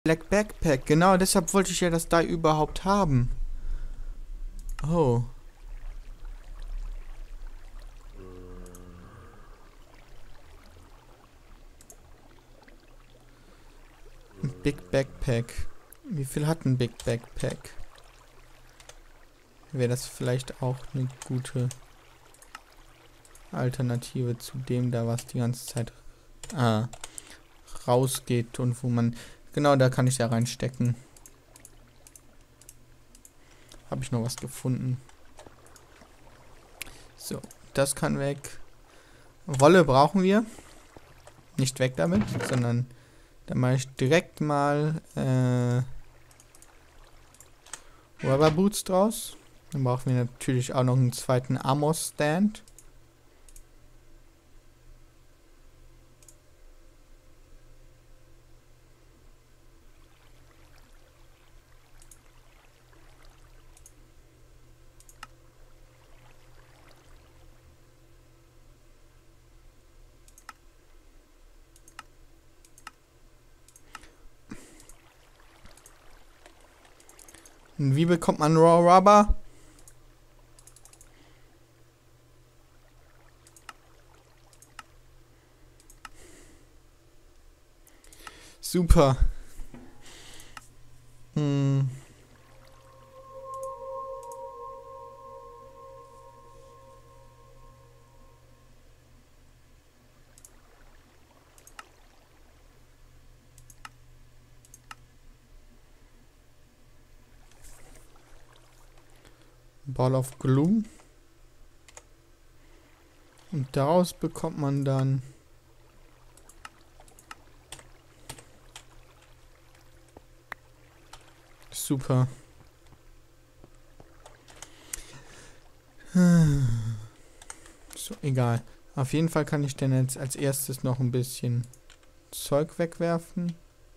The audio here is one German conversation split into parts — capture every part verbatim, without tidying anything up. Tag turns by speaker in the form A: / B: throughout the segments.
A: Black Backpack. Genau, deshalb wollte ich ja das da überhaupt haben. Oh. Ein Big Backpack. Wie viel hat ein Big Backpack? Wäre das vielleicht auch eine gute Alternative zu dem da, was die ganze Zeit ah, rausgeht und wo man... Genau, da kann ich ja reinstecken. Habe ich noch was gefunden. So, das kann weg. Wolle brauchen wir. Nicht weg damit, sondern dann mache ich direkt mal äh, Rubber Boots draus. Dann brauchen wir natürlich auch noch einen zweiten Armor Stand. Und wie bekommt man Raw Rubber? Super. Hm. Ball of Glue. Und daraus bekommt man dann super. So, egal. Auf jeden Fall kann ich dann jetzt als erstes noch ein bisschen Zeug wegwerfen.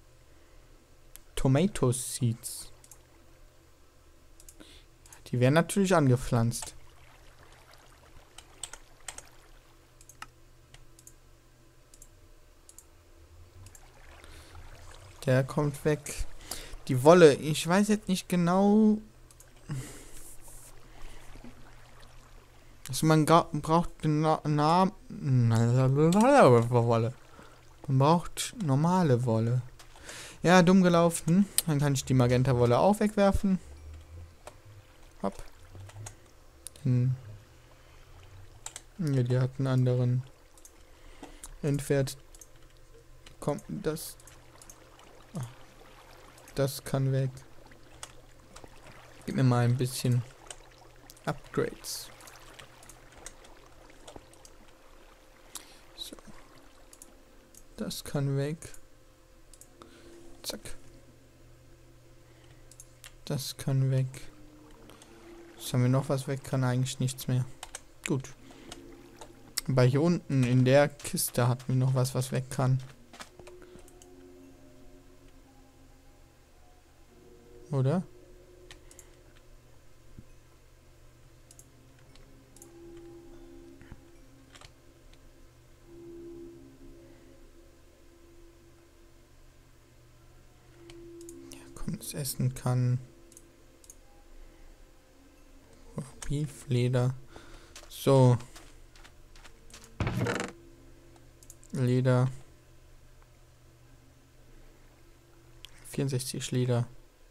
A: Tomato Seeds. Die werden natürlich angepflanzt. Der kommt weg. Die Wolle, ich weiß jetzt nicht genau. Also man braucht na, na, Wolle. Man braucht normale Wolle. Ja, dumm gelaufen. Dann kann ich die Magenta-Wolle auch wegwerfen. Hopp. Hm. Ja, die hat einen anderen Endwert. Kommt das. Das kann weg. Gib mir mal ein bisschen Upgrades. So. Das kann weg. Zack. Das kann weg. Jetzt haben wir noch was weg, kann eigentlich nichts mehr. Gut. Aber hier unten in der Kiste hatten wir noch was, was weg kann. Oder? Ja, komm, das essen kann. Beef, Leder. So. Leder. vierundsechzig Leder.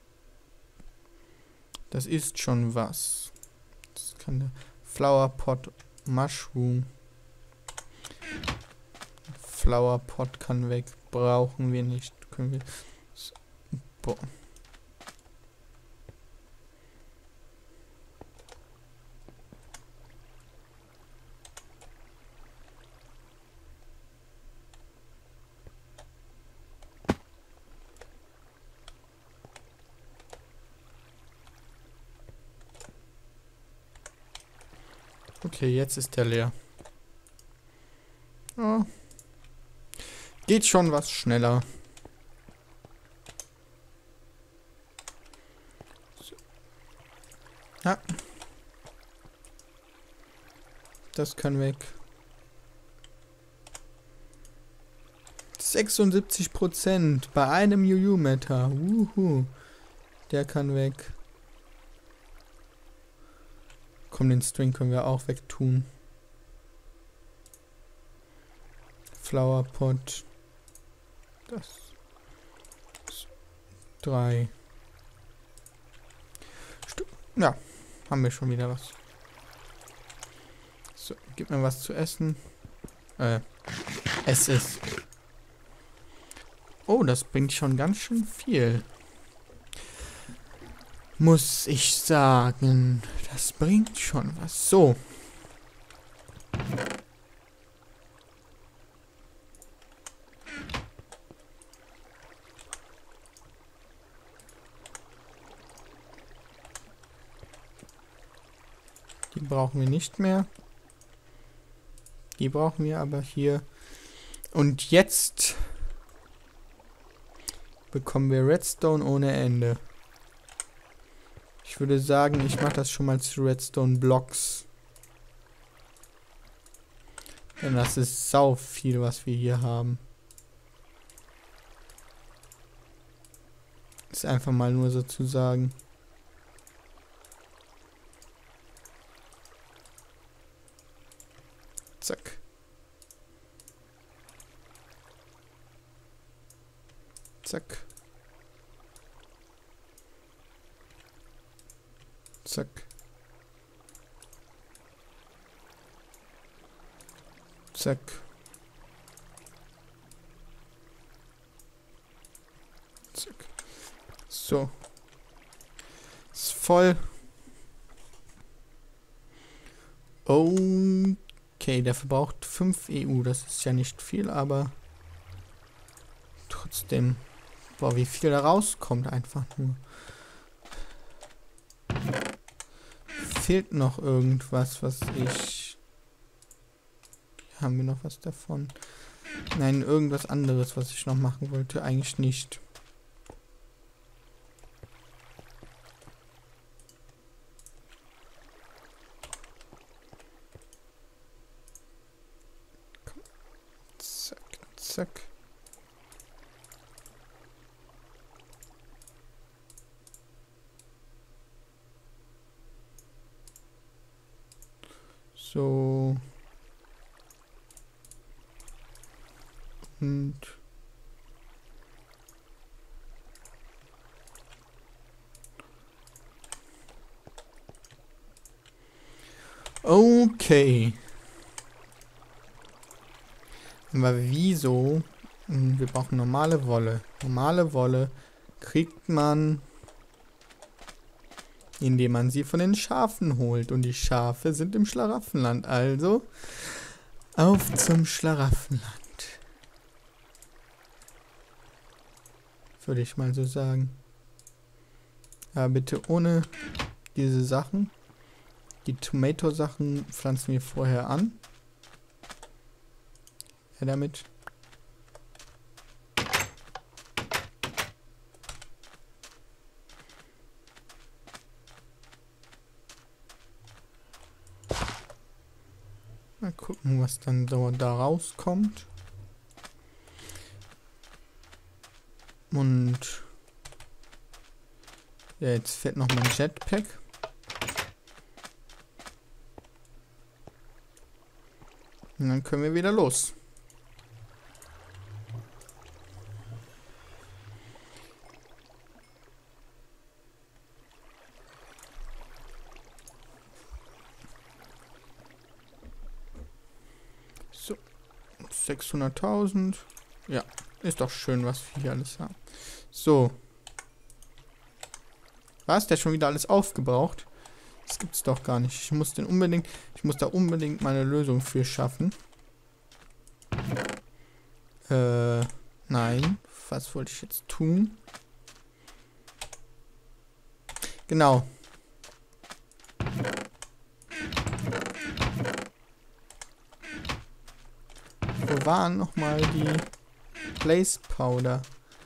A: Das ist schon was. Das kann der Flower Pot Mushroom. Flower Pot kann weg. Brauchen wir nicht. Können wir. So. Boah. Okay, jetzt ist der leer. Oh. Geht schon was schneller. So. Ja. Das kann weg. sechsundsiebzig Prozent bei einem Juju-Meta. Wuhu. Der kann weg. Komm, den String können wir auch wegtun. Flower Pot. Das. Drei. Stück. Ja, haben wir schon wieder was. So, gib mir was zu essen. Äh, es ist. Oh, das bringt schon ganz schön viel. Muss ich sagen. Das bringt schon was. So. Die brauchen wir nicht mehr. Die brauchen wir aber hier. Und jetzt bekommen wir Redstone ohne Ende. Ich würde sagen, ich mache das schon mal zu Redstone Blocks. Denn das ist sau viel, was wir hier haben. Ist einfach mal nur so zu sagen. Zack. Zack. Zack. Zack. Zack. So. Ist voll. Okay, der verbraucht fünf E U. Das ist ja nicht viel, aber trotzdem. Boah, wie viel da rauskommt einfach nur. Fehlt noch irgendwas, was ich... Haben wir noch was davon? Nein, irgendwas anderes, was ich noch machen wollte. Eigentlich nicht. Zack, zack. So. Und. Okay. Aber wieso? Wir brauchen normale Wolle. Normale Wolle kriegt man, indem man sie von den Schafen holt. Und die Schafe sind im Schlaraffenland. Also auf zum Schlaraffenland. Würde ich mal so sagen. Ja, bitte ohne diese Sachen. Die Tomato-Sachen pflanzen wir vorher an. Ja, damit. Mal gucken, was dann so da rauskommt. Und ja, jetzt fährt noch mein Jetpack. Und dann können wir wieder los. So, sechshunderttausend. Ja, ist doch schön, was wir hier alles haben. So. Was? Der schon wieder alles aufgebraucht? Das gibt's doch gar nicht. Ich muss den unbedingt, ich muss da unbedingt meine Lösung für schaffen. Äh, nein. Was wollte ich jetzt tun? Genau. Wo waren nochmal die Blaze Powder?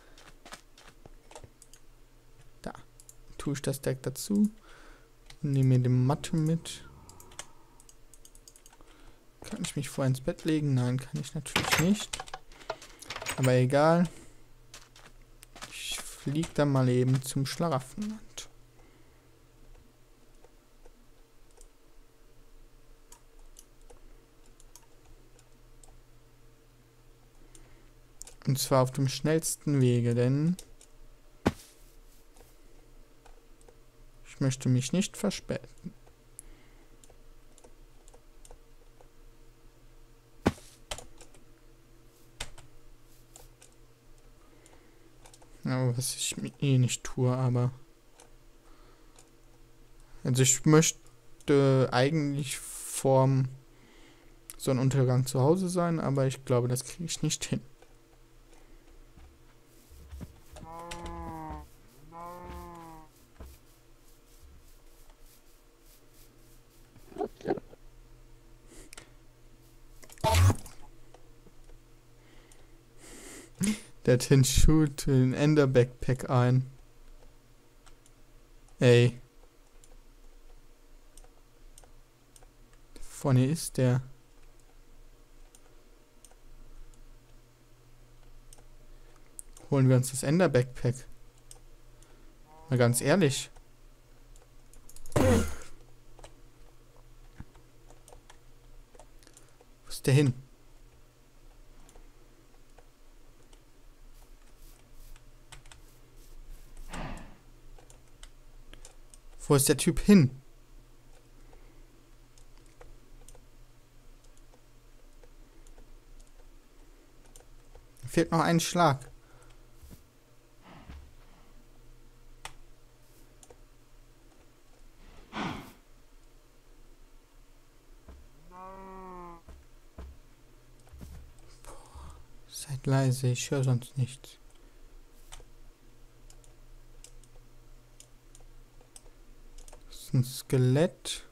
A: Da. Tue ich das direkt dazu. Nehme mir die Matte mit. Kann ich mich vorher ins Bett legen? Nein, kann ich natürlich nicht. Aber egal. Ich fliege dann mal eben zum Schlaraffenland. Und zwar auf dem schnellsten Wege, denn ich möchte mich nicht verspäten. Aber was ich eh nicht tue, aber... Also ich möchte eigentlich vorm Sonnenuntergang zu Hause sein, aber ich glaube, das kriege ich nicht hin. Der Tin schult den Ender Backpack ein. Ey. Vorne ist der. Holen wir uns das Ender Backpack. Mal ganz ehrlich. Wo ist der hin? Wo ist der Typ hin? Mir fehlt noch ein Schlag. Boah, seid leise, ich höre sonst nichts. Das ist ein Skelett.